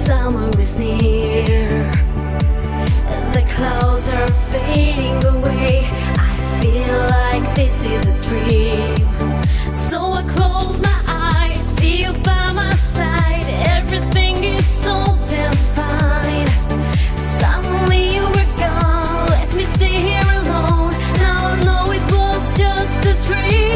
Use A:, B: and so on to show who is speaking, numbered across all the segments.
A: summer is near, the clouds are fading away. I feel like this is a dream. So I close my eyes, see you by my side. Everything is so damn fine. Suddenly you were gone, let me stay here alone. Now I know it was just a dream.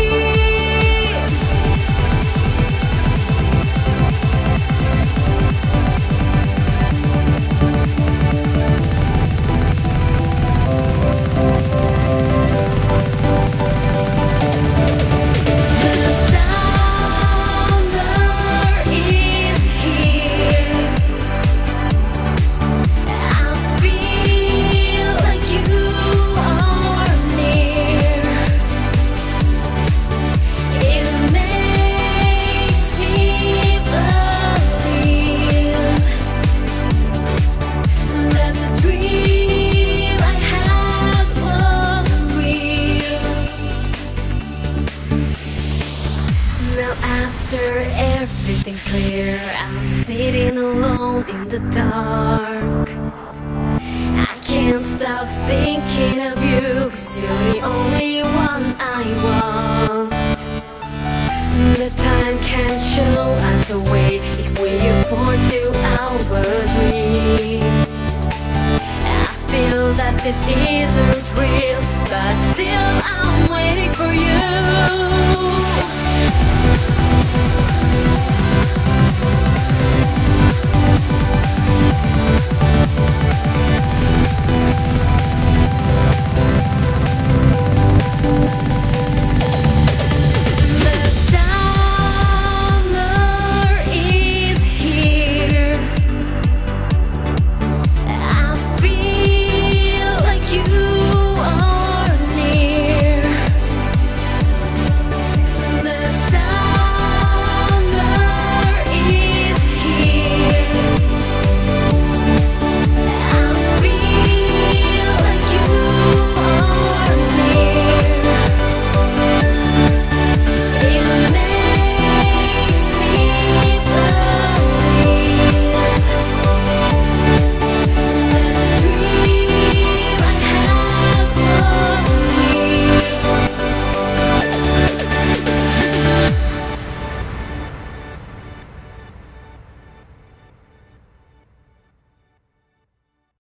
A: After everything's clear, I'm sitting alone in the dark. I can't stop thinking of you, 'cause you're the only one I want. The time can show us the way if we fall to our dreams. I feel that this isn't real, but still